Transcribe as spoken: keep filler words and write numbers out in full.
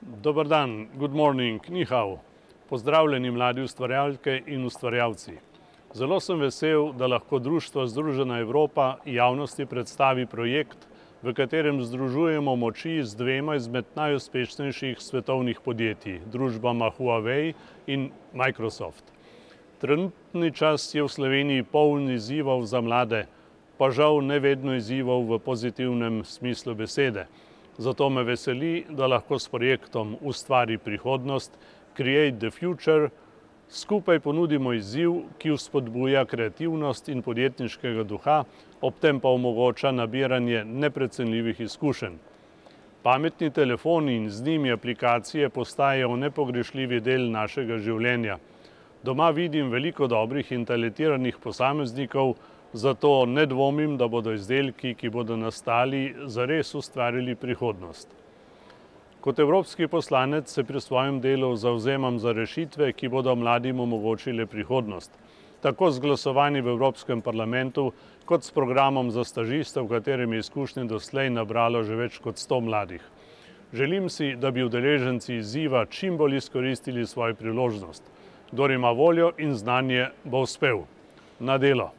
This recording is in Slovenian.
Dober dan, good morning, ni hao. Pozdravljeni mladi ustvarjalke in ustvarjalci. Zelo sem vesel, da lahko Društvo Združena Evropa javnosti predstavi projekt, v katerem združujemo moči z dvema izmed najuspešnejših svetovnih podjetij, družbama Huawei in Microsoft. Trenutni čas je v Sloveniji poln izzivov za mlade, pa žal ne vedno izzivov v pozitivnem smislu besede. Zato me veseli, da lahko s projektom Ustvari prihodnost, Create the Future, skupaj ponudimo izziv, ki vzpodbuja kreativnost in podjetniškega duha, ob tem pa omogoča nabiranje neprecenljivih izkušenj. Pametni telefoni in z njimi aplikacije postajajo nepogrešljivi del našega življenja. Doma vidim veliko dobrih in talentiranih posameznikov, zato ne dvomim, da bodo izdelki, ki bodo nastali, zares ustvarili prihodnost. Kot evropski poslanec se pri svojem delu zavzemam za rešitve, ki bodo mladim omogočile prihodnost. Tako z glasovanjem v Evropskem parlamentu, kot s programom za stažiste, v katerem je izkušnje doslej nabralo že več kot sto mladih. Želim si, da bi udeleženci izziva čim bolj izkoristili svojo priložnost. Kdor ima voljo in znanje, bo uspel. Na delo!